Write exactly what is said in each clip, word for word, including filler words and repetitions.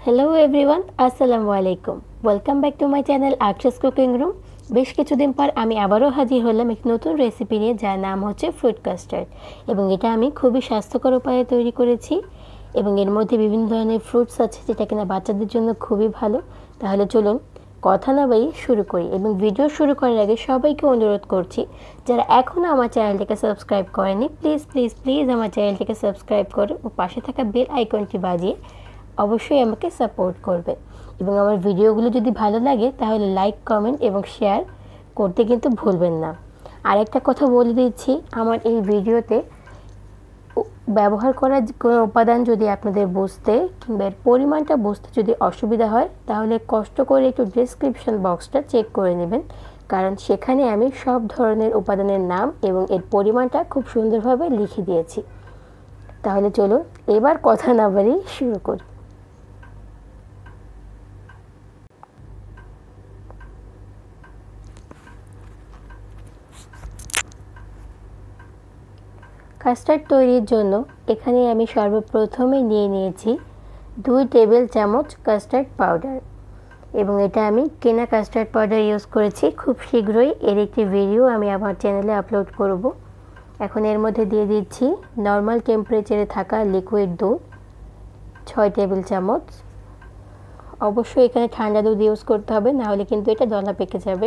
Hello everyone, আসসালামু আলাইকুম। Welcome back to my channel Akshas cooking room. বেশ কিছুদিন পর আমি আবারও হাজির হলাম এক নতুন রেসিপি নিয়ে, যার নাম হচ্ছে ফ্রুট কাস্টার্ড। এবং এটা আমি খুবই স্বাস্থ্যকর উপায়ে তৈরি করেছি এবং এর মধ্যে বিভিন্ন ধরনের ফ্রুটস আছে, যেটা কিনা বাচ্চাদের জন্য খুবই ভালো। তাহলে চলুন কথা না বাড়িয়ে শুরু করি। এবং ভিডিও শুরু করার আগে সবাইকে অনুরোধ করছি, যারা এখনও আমার চ্যানেলটিকে সাবস্ক্রাইব করেনি, প্লিজ প্লিজ প্লিজ আমার চ্যানেলটিকে সাবস্ক্রাইব করে ও পাশে থাকা বেল আইকনটি বাজিয়ে অবশ্যই আমাকে সাপোর্ট করবে। এবং আমার ভিডিওগুলো যদি ভালো লাগে তাহলে লাইক, কমেন্ট এবং শেয়ার করতে কিন্তু ভুলবেন না। আর একটা কথা বলে দিচ্ছি, আমার এই ভিডিওতে ব্যবহার করা কোনো উপাদান যদি আপনাদের বুঝতে কিংবা এর পরিমাণটা বুঝতে যদি অসুবিধা হয়, তাহলে কষ্ট করে একটু ডেসক্রিপশন বক্সটা চেক করে নেবেন, কারণ সেখানে আমি সব ধরনের উপাদানের নাম এবং এর পরিমাণটা খুব সুন্দরভাবে লিখে দিয়েছি। তাহলে চলুন এবার কথা না বাড়িয়ে শুরু করি। কাস্টার্ড তৈরির জন্য এখানে আমি সর্বপ্রথমে নিয়ে নিয়েছি দুই টেবিল চামচ কাস্টার্ড পাউডার। এবং এটা আমি কেনা কাস্টার্ড পাউডার ইউজ করেছি। খুব শীঘ্রই এর একটি ভিডিও আমি আমার চ্যানেলে আপলোড করব। এখন এর মধ্যে দিয়ে দিচ্ছি নর্মাল টেম্পারেচারে থাকা লিকুইড দুধ ছয় টেবিল চামচ। অবশ্যই এখানে ঠান্ডা দুধ ইউজ করতে হবে, নাহলে কিন্তু এটা দলা পেকে যাবে।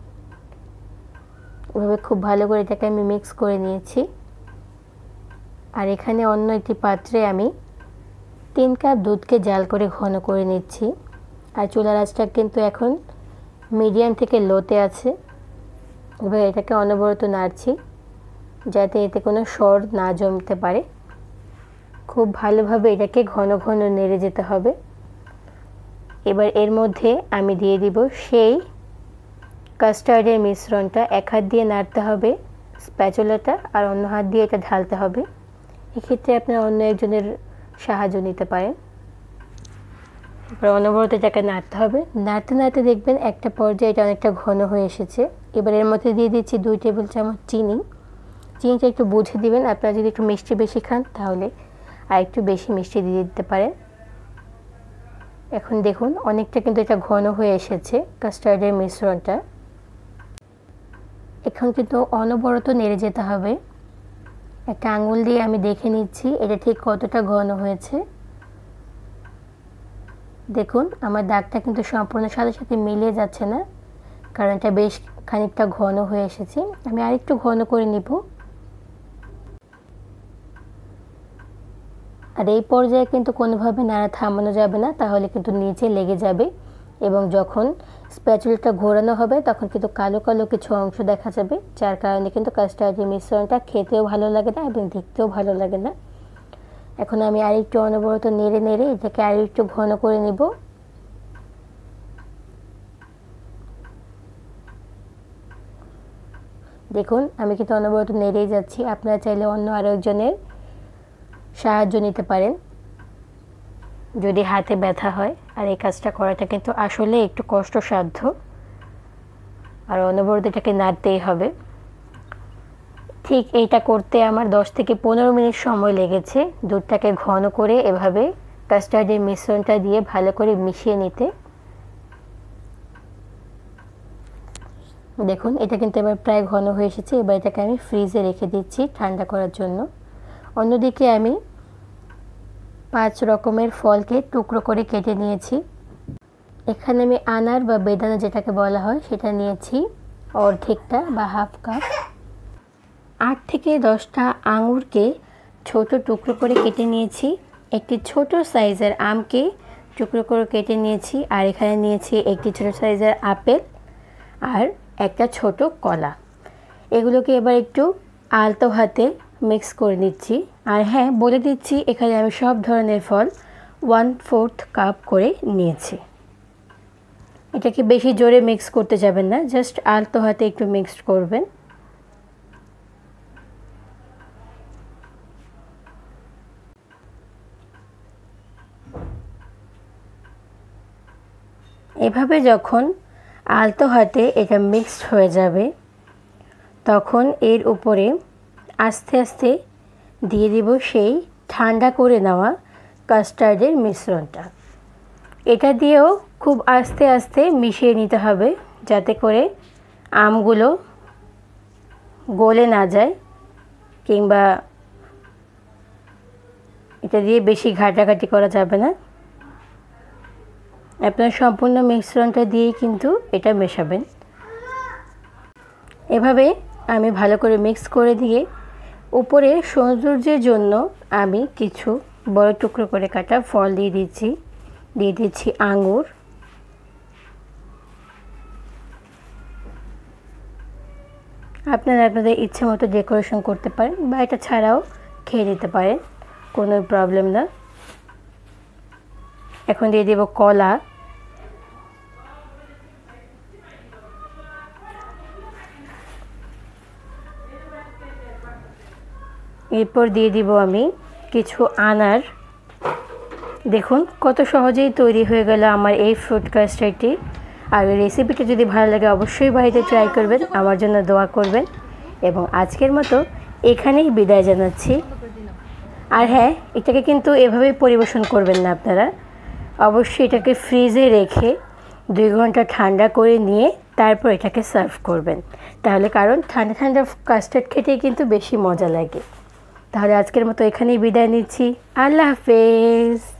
এভাবে খুব ভালো করে এটাকে আমি মিক্স করে নিয়েছি। আর এখানে অন্য একটি পাত্রে আমি তিন কাপ দুধকে জাল করে ঘন করে নিচ্ছি। আর চুলার আঁচটা কিন্তু এখন মিডিয়াম থেকে লোতে আছে। এবার এটাকে অনবরত নাড়ছি, যাতে এতে কোনো সর না জমতে পারে। খুব ভালোভাবে এটাকে ঘন ঘন নেড়ে যেতে হবে। এবার এর মধ্যে আমি দিয়ে দিব সেই কাস্টার্ডের মিশ্রণটা। এক হাত দিয়ে নাড়তে হবে স্প্যাচুলাটা, আর অন্য হাত দিয়ে এটা ঢালতে হবে। এক্ষেত্রে আপনারা অন্য একজনের সাহায্য নিতে পারেন। এবার অনবরত এটাকে নাড়তে হবে। নাড়তে নাড়তে দেখবেন একটা পর্যায়ে এটা অনেকটা ঘন হয়ে এসেছে। এবার এর মধ্যে দিয়ে দিচ্ছি দুই টেবিল চামচ চিনি। চিনিটা একটু বুঝে দিবেন, আপনারা যদি একটু মিষ্টি বেশি খান তাহলে আর একটু বেশি মিষ্টি দিয়ে দিতে পারেন। এখন দেখুন অনেকটা কিন্তু এটা ঘন হয়ে এসেছে কাস্টার্ডের মিশ্রণটা। এখন কিন্তু অনবরত নেড়ে যেতে হবে। একটা আঙুল দিয়ে আমি দেখে নিচ্ছি এটা ঠিক কতটা ঘন হয়েছে। দেখুন আমার দাগটা কিন্তু সম্পূর্ণ সাথে সাথে মিলিয়ে যাচ্ছে না, কারণ এটা বেশ খানিকটা ঘন হয়ে এসেছে। আমি আরেকটু ঘন করে নিব। আর এই পর্যায়ে কিন্তু কোনোভাবে নাড়া থামানো যাবে না, তাহলে কিন্তু নিচে লেগে যাবে। এবং যখন স্প্যাচুলাটা ঘোরানো হবে তখন কিন্তু কালো কালো কিছু অংশ দেখা যাবে, যার কারণে কিন্তু কাস্টার্ডের মিশ্রণটা খেতেও ভালো লাগে না এবং দেখতেও ভালো লাগে না। এখন আমি আরেকটু অনবরত নেড়ে নেড়ে এটাকে আরেকটু ঘন করে নিব। দেখুন আমি কিন্তু অনবরত নেড়েই যাচ্ছি। আপনারা চাইলে অন্য আরও একজনের সাহায্য নিতে পারেন যদি হাতে ব্যথা হয়। আর এই কাজটা করাটা কিন্তু আসলে একটু কষ্টসাধ্য, আর অনবরত এটাকে নাড়তেই হবে। ঠিক এইটা করতে আমার দশ থেকে পনেরো মিনিট সময় লেগেছে, দুধটাকে ঘন করে এভাবে কাস্টার্ডের মিশ্রণটা দিয়ে ভালো করে মিশিয়ে নিতে। দেখুন এটা কিন্তু এবার প্রায় ঘন হয়ে এসেছে। এবার এটাকে আমি ফ্রিজে রেখে দিচ্ছি ঠান্ডা করার জন্য। অন্যদিকে আমি পাঁচ রকমের ফলকে টুকরো করে কেটে নিয়েছি। এখানে আমি আনার বা বেদানা যেটাকে বলা হয় সেটা নিয়েছি অর্ধেকটা বা হাফ কাপ। আট থেকে দশটা আঙুরকে ছোট টুকরো করে কেটে নিয়েছি। একটি ছোট সাইজের আমকে টুকরো করে কেটে নিয়েছি। আর এখানে নিয়েছি একটি ছোট সাইজের আপেল আর একটা ছোট কলা। এগুলোকে এবার একটু আলতো হাতে মিক্স করে নিচ্ছি। আর হ্যাঁ বলে দিচ্ছি, এখানে আমি সব ধরনের ফল ওয়ান ফোর্থ কাপ করে নিয়েছি। এটাকে বেশি জোরে মিক্স করতে যাবেন না, জাস্ট আলতো হাতে একটু মিক্সড করবেন। এভাবে যখন আলতো হাতে এটা মিক্সড হয়ে যাবে, তখন এর উপরে আস্তে আস্তে দিয়ে দিব সেই ঠান্ডা করে নেওয়া কাস্টার্ডের মিশ্রণটা। এটা দিয়েও খুব আস্তে আস্তে মিশিয়ে নিতে হবে যাতে করে আমগুলো গলে না যায়, কিংবা এটা দিয়ে বেশি ঘাটাঘাটি করা যাবে না। আপনার সম্পূর্ণ মিশ্রণটা দিয়ে কিন্তু এটা মেশাবেন। এভাবে আমি ভালো করে মিক্স করে দিয়ে উপরে সৌন্দর্যের জন্য আমি কিছু বড় টুকরো করে কাটা ফল দিয়ে দিচ্ছি। দিয়ে দিচ্ছি আঙ্গুর, আপনারা আপনাদের ইচ্ছে মতো ডেকোরেশন করতে পারেন বা এটা ছাড়াও খেয়ে নিতে পারেন, কোনো প্রবলেম না। এখন দিয়ে দেব কলা, এরপর দিয়ে দিব আমি কিছু আনার। দেখুন কত সহজেই তৈরি হয়ে গেল আমার এই ফ্রুট কাস্টার্ডটি। আর এই রেসিপিটা যদি ভালো লাগে অবশ্যই বাড়িতে ট্রাই করবেন, আমার জন্য দোয়া করবেন। এবং আজকের মতো এখানেই বিদায় জানাচ্ছি। আর হ্যাঁ, এটাকে কিন্তু এভাবেই পরিবেশন করবেন না আপনারা, অবশ্যই এটাকে ফ্রিজে রেখে দুই ঘন্টা ঠান্ডা করে নিয়ে তারপর এটাকে সার্ভ করবেন, তাহলে কারণ ঠান্ডা ঠান্ডা কাস্টার্ড খেতেই কিন্তু বেশি মজা লাগে। তাহলে আজকের মতো এখানেই বিদায় নিচ্ছি। আল্লাহ হাফেজ।